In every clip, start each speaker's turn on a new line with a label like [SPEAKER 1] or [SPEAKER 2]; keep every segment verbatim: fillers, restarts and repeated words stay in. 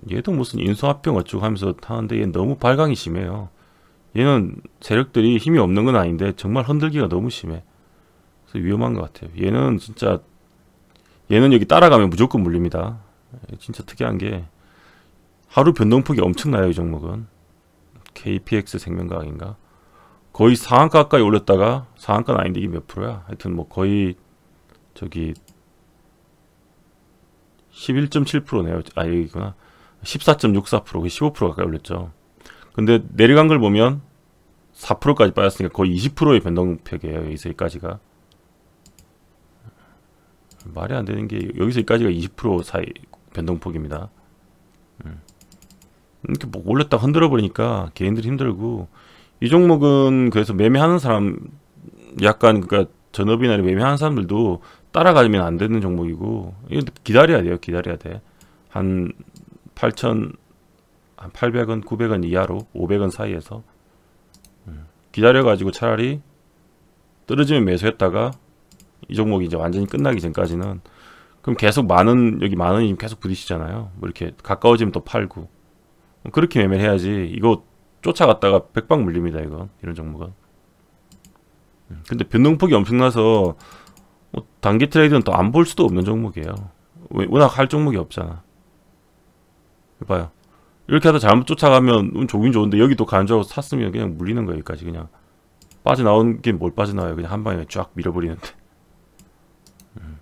[SPEAKER 1] 얘도 무슨 인수합병 어쩌고 하면서 하는데 얘 너무 발광이 심해요. 얘는 세력들이 힘이 없는 건 아닌데 정말 흔들기가 너무 심해. 그래서 위험한 것 같아요. 얘는 진짜 얘는 여기 따라가면 무조건 물립니다. 진짜 특이한 게 하루 변동폭이 엄청나요. 이 종목은 케이피엑스 생명과학인가 거의 상한가 가까이 올렸다가 상한가는 아닌데 이게 몇 프로야? 하여튼 뭐 거의 저기 십일 점 칠 퍼센트네요. 아 여기구나. 십사 점 육사 퍼센트 십오 퍼센트 가까이 올렸죠. 근데 내려간 걸 보면 사 퍼센트까지 빠졌으니까 거의 이십 퍼센트의 변동폭이에요. 여기서 여기까지가 말이 안 되는 게 여기서 여기까지가 이십 퍼센트 사이 변동폭입니다. 음. 이렇게 뭐 올렸다 흔들어 버리니까 개인들이 힘들고 이 종목은 그래서 매매하는 사람 약간 그러니까 전업이나 매매하는 사람들도 따라가면 안 되는 종목이고 이거 기다려야 돼요. 기다려야 돼. 한 팔천 한 팔백 원, 구백 원 이하로 오백 원 사이에서 음. 기다려 가지고 차라리 떨어지면 매수했다가 이 종목이 이제 완전히 끝나기 전까지는 그럼 계속 만원 여기 만 원이 계속 부딪히잖아요. 뭐 이렇게 가까워지면 또 팔고 그렇게 매매를 해야지. 이거 쫓아갔다가 백방 물립니다. 이거 이런 종목은. 근데 변동폭이 엄청나서 뭐 단기 트레이드는 또 안 볼 수도 없는 종목이에요. 워낙 할 종목이 없잖아. 봐요. 이렇게 하다 잘못 쫓아가면 음, 좋긴 좋은데 여기 또 가는 줄 알고 샀으면 그냥 물리는 거예요. 여기까지 그냥 빠져나온 게 뭘 빠져나와요. 그냥 한 방에 쫙 밀어버리는데. 음.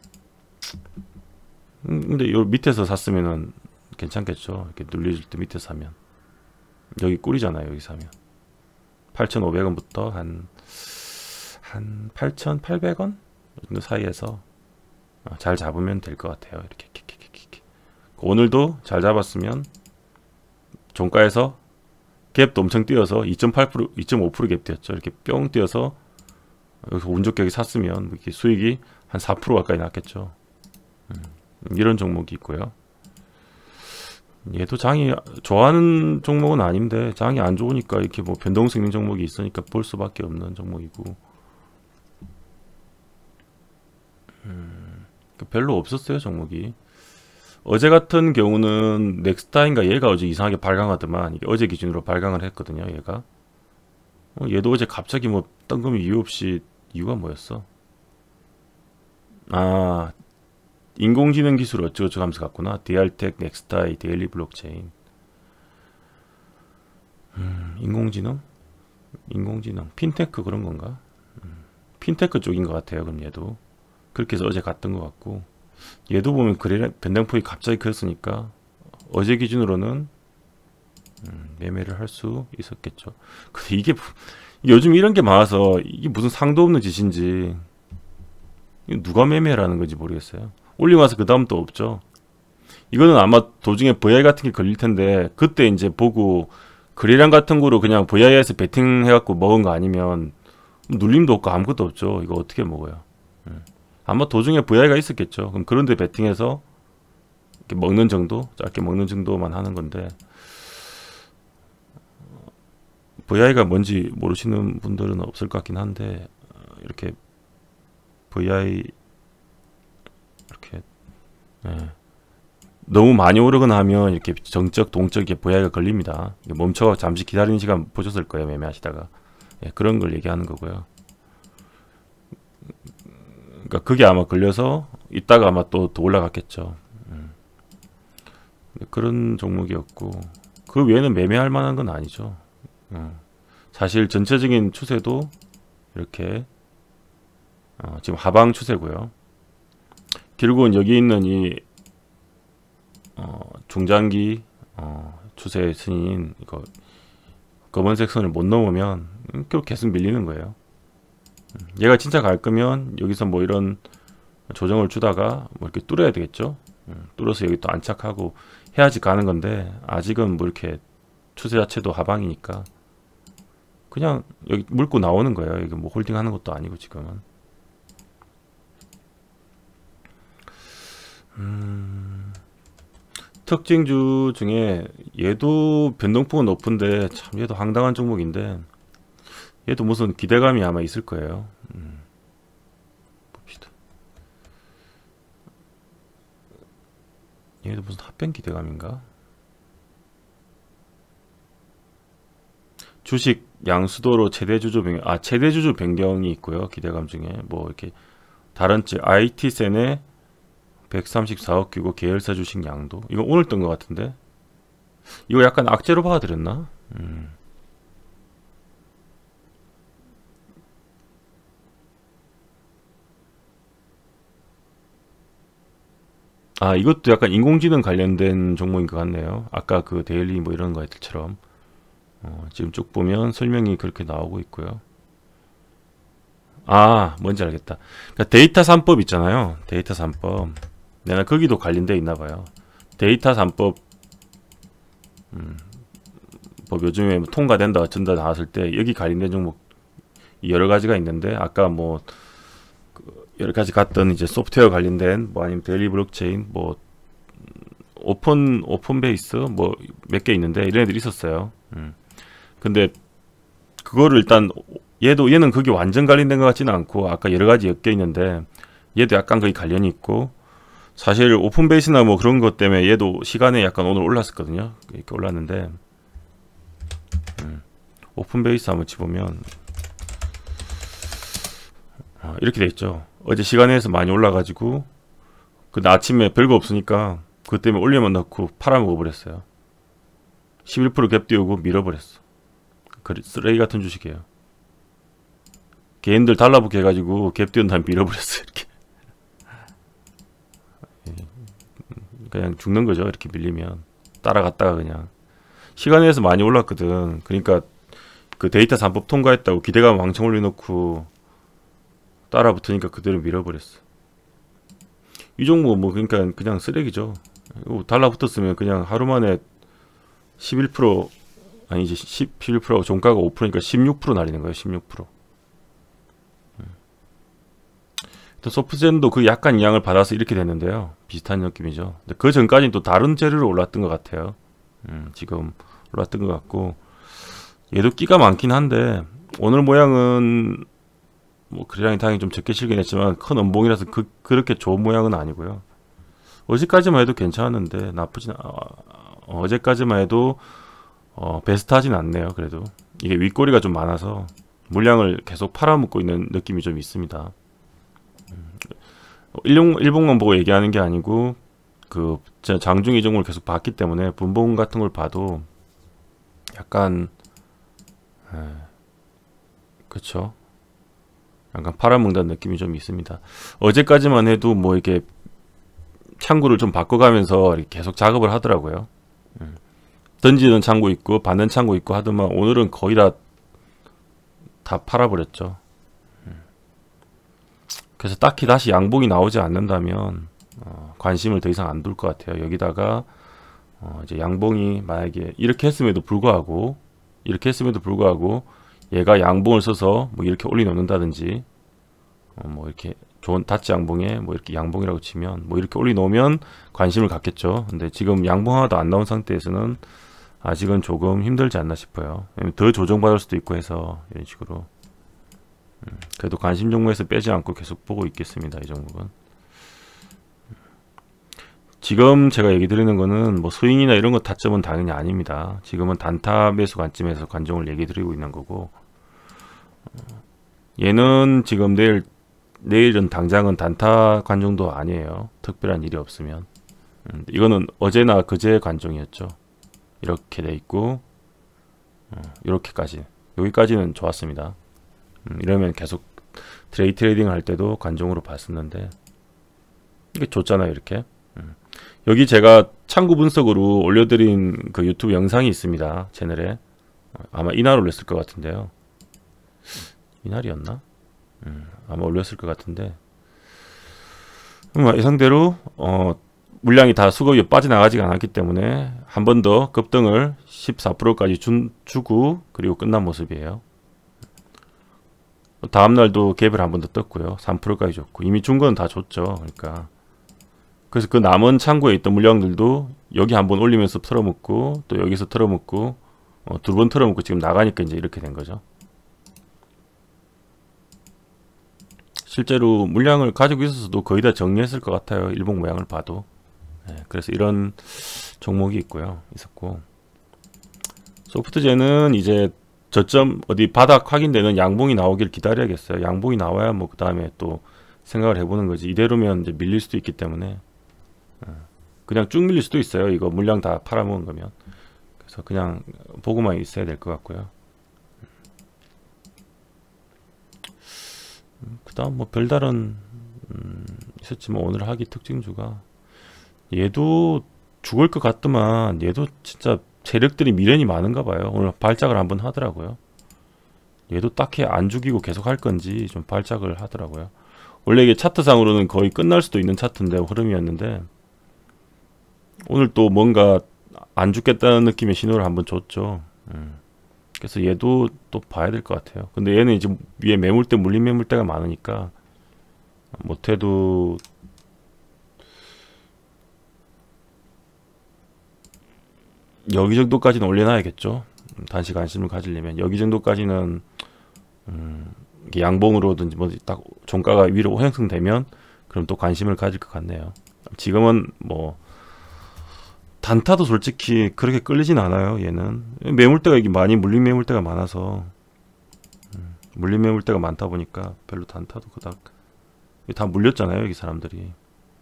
[SPEAKER 1] 근데 요 밑에서 샀으면은 괜찮겠죠. 이렇게 눌려줄 때 밑에서 사면 여기 꿀이잖아요. 여기 사면 팔천오백 원부터 한 한 팔천팔백 원 정도 사이에서 잘 잡으면 될 것 같아요. 이렇게 오늘도 잘 잡았으면 종가에서 갭도 엄청 뛰어서 이 점 팔 퍼센트, 이 점 오 퍼센트 갭 뛰었죠. 이렇게 뿅 뛰어서 여기서 운 좋게 샀으면 이렇게 수익이 한 사 퍼센트 가까이 났겠죠. 음, 이런 종목이 있고요. 얘도 장이 좋아하는 종목은 아닌데 장이 안 좋으니까 이렇게 뭐 변동성 있는 종목이 있으니까 볼 수밖에 없는 종목이고 음, 별로 없었어요 종목이. 어제 같은 경우는 넥스타인가 얘가 어제 이상하게 발강하더만 이게 어제 기준으로 발강을 했거든요. 얘가 어, 얘도 어제 갑자기 뭐 뜬금이 이유 없이 이유가 뭐였어? 아 인공지능 기술 어쩌고저쩌고 하면서 갔구나. 디알텍, 넥스타이, 데일리 블록체인. 음, 인공지능? 인공지능, 핀테크 그런 건가? 음, 핀테크 쪽인 것 같아요. 그럼 얘도 그렇게 해서 어제 갔던 것 같고 얘도 보면 그래 변동폭이 갑자기 컸으니까 어제 기준으로는 음, 매매를 할 수 있었겠죠. 근데 이게 요즘 이런 게 많아서 이게 무슨 상도 없는 짓인지 누가 매매라는 건지 모르겠어요. 올리고 나서 그 다음 또 없죠. 이거는 아마 도중에 브이아이 같은 게 걸릴 텐데 그때 이제 보고 거래량 같은 거로 그냥 브이아이에서 베팅 해갖고 먹은 거 아니면 눌림도 없고 아무것도 없죠. 이거 어떻게 먹어요? 아마 도중에 브이아이가 있었겠죠. 그럼 그런데 베팅해서 이렇게 먹는 정도, 짧게 먹는 정도만 하는 건데 브이아이가 뭔지 모르시는 분들은 없을 것 같긴 한데 이렇게 브이아이 이렇게 예. 너무 많이 오르거나 하면 이렇게 정적, 동적 이렇게 브이아이가 걸립니다. 멈춰 잠시 기다리는 시간 보셨을 거예요. 매매하시다가 예, 그런 걸 얘기하는 거고요. 그러니까 그게 아마 걸려서 이따가 아마 또, 또 올라갔겠죠. 음. 그런 종목이었고 그 외에는 매매할 만한 건 아니죠. 음. 사실 전체적인 추세도 이렇게 어, 지금 하방 추세고요. 결국은 여기 있는 이 어, 중장기 어, 추세 선인 이거 검은색 선을 못 넘으면 결국 계속 밀리는 거예요. 얘가 진짜 갈 거면 여기서 뭐 이런 조정을 주다가 뭐 이렇게 뚫어야 되겠죠. 뚫어서 여기 또 안착하고 해야지 가는 건데 아직은 뭐 이렇게 추세 자체도 하방이니까 그냥 여기 물고 나오는 거예요. 이게 뭐 홀딩하는 것도 아니고 지금은. 음, 특징주 중에 얘도 변동폭은 높은데 참 얘도 황당한 종목인데 얘도 무슨 기대감이 아마 있을 거예요. 음, 봅시다. 얘도 무슨 합병 기대감인가? 주식 양수도로 최대 주주 변경, 아 최대 주주 변경이 있고요. 기대감 중에 뭐 이렇게 다른 쪽 아이티센에 백삼십사억 규고 계열사 주식 양도. 이거 오늘 뜬 것 같은데 이거 약간 악재로 받아들였나? 음. 아 이것도 약간 인공지능 관련된 종목인 것 같네요. 아까 그 데일리 뭐 이런 것들처럼 어, 지금 쭉 보면 설명이 그렇게 나오고 있고요. 아 뭔지 알겠다. 그러니까 데이터 삼법 있잖아요. 데이터 삼법 내가 거기도 관련돼 있나 봐요. 데이터 삼법 음, 뭐 요즘에 뭐 통과된다 어쩐다 나왔을 때 여기 관련된 종목 여러 가지가 있는데 아까 뭐 여러 가지 갔던 이제 소프트웨어 관련된 뭐 아니면 데일리 블록체인 뭐 오픈 오픈 베이스 뭐 몇 개 있는데 이런 애들이 있었어요. 음. 근데 그거를 일단 얘도 얘는 그게 완전 관련된 것 같지는 않고 아까 여러 가지 엮여 있는데 얘도 약간 거기 관련이 있고 사실 오픈 베이스나 뭐 그런 것 때문에 얘도 시간에 약간 오늘 올랐었거든요. 이렇게 올랐는데 음. 오픈 베이스 한번 치보면 아, 이렇게 돼 있죠. 어제 시간에서 많이 올라가지고 근데 아침에 별거 없으니까 그 때문에 올려만 넣고 팔아먹어 버렸어요. 십일 퍼센트 갭 띄우고 밀어버렸어. 그 쓰레기 같은 주식이에요. 개인들 달라붙게 해가지고 갭 띄운 다음에 밀어버렸어요. 이렇게 그냥 죽는 거죠. 이렇게 밀리면 따라갔다가 그냥 시간에서 많이 올랐거든. 그러니까 그 데이터 삼법 통과했다고 기대감 왕창 올려놓고 따라붙으니까 그대로 밀어버렸어. 이 종목 뭐 그러니까 그냥 쓰레기죠. 달라붙었으면 그냥 하루 만에 십일 퍼센트 아니지 십일 퍼센트 종가가 오 퍼센트니까 십육 퍼센트 날리는 거예요. 십육 퍼센트. 소프트젠도 그 약간 영향을 받아서 이렇게 됐는데요. 비슷한 느낌이죠. 근데 그 전까지는 또 다른 재료로 올랐던 것 같아요. 음, 지금 올랐던 것 같고 얘도 끼가 많긴 한데 오늘 모양은 뭐 그래량이 당연히 좀 적게 실긴 했지만 큰 음봉이라서 그, 그렇게 좋은 모양은 아니고요. 어제까지만 해도 괜찮았는데 나쁘진 아, 어제까지만 해도 어, 베스트하진 않네요. 그래도 이게 윗꼬리가 좀 많아서 물량을 계속 팔아먹고 있는 느낌이 좀 있습니다. 일봉, 일봉만 보고 얘기하는 게 아니고 그 장중 이종을 계속 봤기 때문에 분봉 같은 걸 봐도 약간 에, 그쵸 약간 팔아먹는다는 느낌이 좀 있습니다. 어제까지만 해도 뭐 이렇게 창구를 좀 바꿔가면서 이렇게 계속 작업을 하더라고요. 음. 던지는 창구 있고 받는 창구 있고 하더만 오늘은 거의 다 다 팔아버렸죠. 그래서 딱히 다시 양봉이 나오지 않는다면 어, 관심을 더 이상 안 둘 것 같아요. 여기다가 어, 이제 양봉이 만약에 이렇게 했음에도 불구하고 이렇게 했음에도 불구하고 얘가 양봉을 써서 뭐 이렇게 올려놓는다든지 어, 뭐 이렇게 좋은 다치 양봉에 뭐 이렇게 양봉이라고 치면 뭐 이렇게 올려놓으면 관심을 갖겠죠. 근데 지금 양봉 하나도 안 나온 상태에서는 아직은 조금 힘들지 않나 싶어요. 더 조정받을 수도 있고 해서 이런 식으로 음, 그래도 관심 종목에서 빼지 않고 계속 보고 있겠습니다. 이 종목은 지금 제가 얘기 드리는 거는 뭐 스윙이나 이런 거 타점은 당연히 아닙니다. 지금은 단타 매수 관점에서 관종을 얘기 드리고 있는 거고 얘는 지금 내일 내일은 당장은 단타 관종도 아니에요. 특별한 일이 없으면 음, 이거는 어제나 그제 관종이었죠. 이렇게 돼 있고 어, 이렇게까지 여기까지는 좋았습니다. 음, 이러면 계속 트레이 트레이딩 할 때도 관종으로 봤었는데 이게 좋잖아요. 이렇게 음. 여기 제가 창구 분석으로 올려드린 그 유튜브 영상이 있습니다. 채널에 아마 이날 올렸을 것 같은데요. 이날이었나? 음, 아마 올렸을 것 같은데 음, 이 상대로 어, 물량이 다 수급이 빠져나가지가 않았기 때문에 한 번 더 급등을 십사 퍼센트까지 준, 주고 그리고 끝난 모습이에요. 다음날도 갭을 한 번 더 떴고요. 삼 퍼센트까지 줬고 이미 준 건 다 줬죠. 그러니까 그래서 그 남은 창고에 있던 물량들도 여기 한번 올리면서 털어먹고 또 여기서 털어먹고 어, 두 번 털어먹고 지금 나가니까 이제 이렇게 된 거죠. 실제로 물량을 가지고 있어서도 거의 다 정리했을 것 같아요. 일봉 모양을 봐도. 네, 그래서 이런 종목이 있고요. 있었고 소프트젠은 이제 저점 어디 바닥 확인되는 양봉이 나오길 기다려야겠어요. 양봉이 나와야 뭐 그 다음에 또 생각을 해보는 거지. 이대로면 이제 밀릴 수도 있기 때문에 그냥 쭉 밀릴 수도 있어요. 이거 물량 다 팔아먹은 거면. 그래서 그냥 보고만 있어야 될 것 같고요. 그 다음 뭐 별다른 음, 있었지만 오늘 하기 특징주가 얘도 죽을 것 같더만 얘도 진짜 세력들이 미련이 많은가 봐요. 오늘 발작을 한번 하더라고요. 얘도 딱히 안 죽이고 계속 할 건지 좀 발작을 하더라고요. 원래 이게 차트상으로는 거의 끝날 수도 있는 차트인데 흐름이었는데 오늘 또 뭔가 안 죽겠다는 느낌의 신호를 한번 줬죠. 음. 그래서 얘도 또 봐야 될 것 같아요. 근데 얘는 이제 위에 매물대 물린 매물대가 많으니까 못해도 여기 정도까지는 올려놔야겠죠. 단시 관심을 가지려면 여기 정도까지는 음, 양봉으로든지 뭐 딱 종가가 위로 형성되면 그럼 또 관심을 가질 것 같네요. 지금은 뭐 단타도 솔직히 그렇게 끌리진 않아요. 얘는 매물대가 이게 많이 물린 매물대가 많아서 음, 물린 매물대가 많다 보니까 별로 단타도 그닥 다 물렸잖아요. 여기 사람들이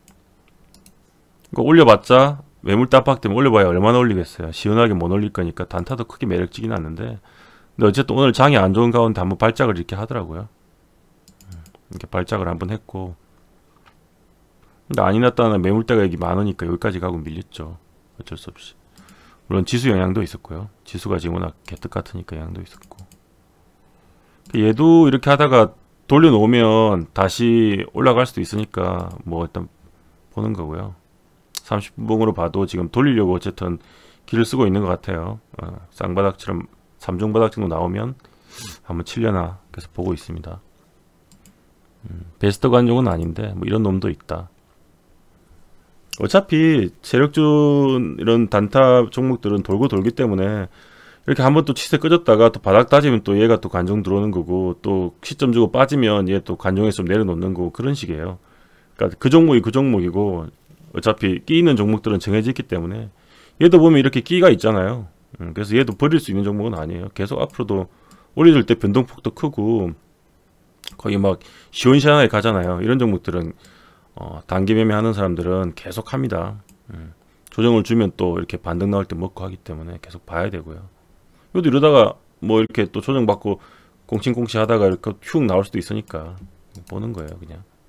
[SPEAKER 1] 이거 올려봤자 매물대 압박 때문에 올려봐야 얼마나 올리겠어요. 시원하게 못 올릴 거니까 단타도 크게 매력적이긴 않는데 근데 어쨌든 오늘 장이 안 좋은 가운데 한번 발작을 이렇게 하더라고요. 이렇게 발작을 한번 했고 근데 아니 났다는 매물대가 여기 많으니까 여기까지 가고 밀렸죠. 어쩔 수 없이. 물론 지수 영향도 있었고요. 지수가 지금 워낙 개떡 같으니까 영향도 있었고 얘도 이렇게 하다가 돌려놓으면 다시 올라갈 수도 있으니까 뭐 일단 보는 거고요. 삼십 분봉으로 봐도 지금 돌리려고 어쨌든 길을 쓰고 있는 것 같아요. 어, 쌍바닥처럼 삼중바닥 정도 나오면 한번 칠려나 계속 보고 있습니다. 음, 베스트 관종은 아닌데 뭐 이런 놈도 있다. 어차피 세력준 이런 단타 종목들은 돌고 돌기 때문에 이렇게 한번 또 치세 꺼졌다가 또 바닥 따지면 또 얘가 또 관종 들어오는 거고 또 시점 주고 빠지면 얘 또 관종에서 좀 내려놓는 거고 그런 식이에요. 그러니까 그 종목이 그 종목이고 어차피 끼 있는 종목들은 정해져 있기 때문에 얘도 보면 이렇게 끼가 있잖아요. 음, 그래서 얘도 버릴 수 있는 종목은 아니에요. 계속 앞으로도 올려줄 때 변동폭도 크고 거의 막 시원시원하게 가잖아요. 이런 종목들은 어, 단기 매매 하는 사람들은 계속 합니다. 음, 조정을 주면 또 이렇게 반등 나올 때 먹고 하기 때문에 계속 봐야 되고요. 이것도 이러다가 뭐 이렇게 또 조정 받고 공칭공치 하다가 이렇게 흉 나올 수도 있으니까 보는 거예요, 그냥.